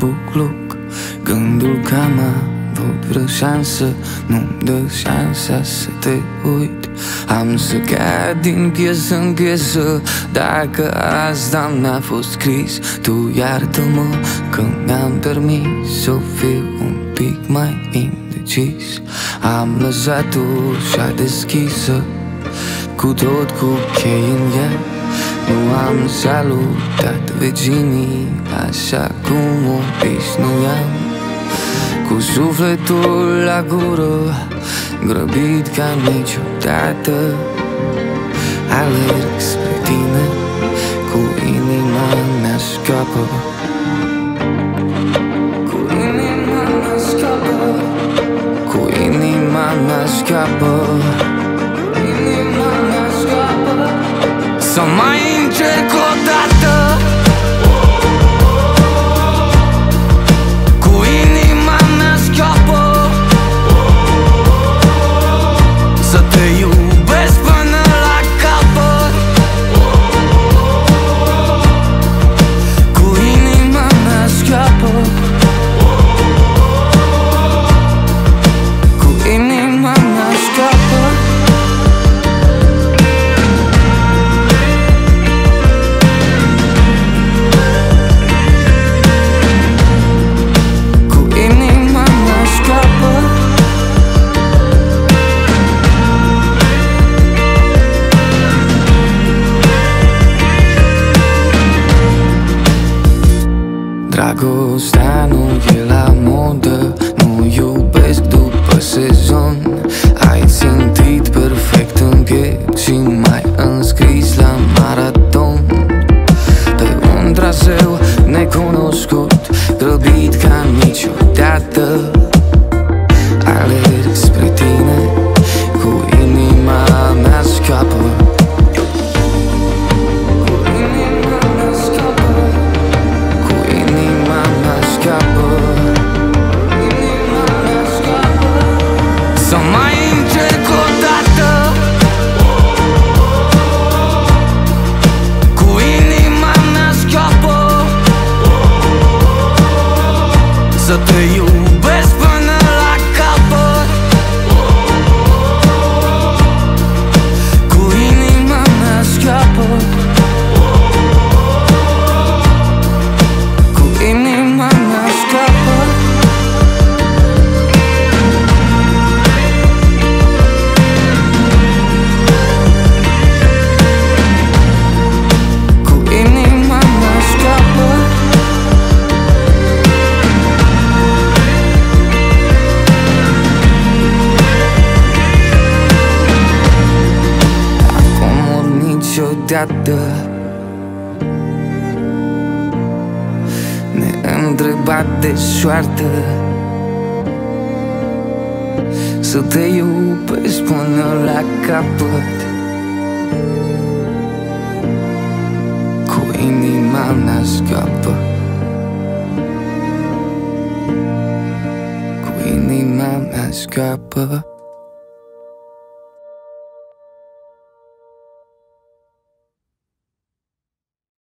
bucluc. Gândul că am avut vreo șansă nu-mi dă șansa să te uit. Am să cad din piesă în piesă, dacă asta n-a fost scris. Tu iartă-mă că mi-am permis să fiu un pic mai indecis. Am lăsat ușa deschisă, cu tot cu chei în ea. Nu am salutat vecinii așa cum obișnuiam. Cu sufletul la gură, grăbit ca niciodată, alerg spre tine, cu inima mea scapă. Cu inima mea scapă, cu inima mea scapă, inima mea scapă. Să mai încerc o dată. Dragostea nu e la modă, nu iubesc după sezon. Ai țintit perfect în piept și m-ai înscris la maraton. Pe un traseu necunoscut, grăbit ca niciodată, alerg spre tine, cu inima mea scapă. Să mai încerc o dată. Cu inima mea scapă. Să te iubesc până la capăt. Cu inima mea scapă. Cu inima mea scapă. Niciodată neîntrebat de soartă, să te iubesc până la capăt. Cu inima mea scapă. Cu inima mea scapă.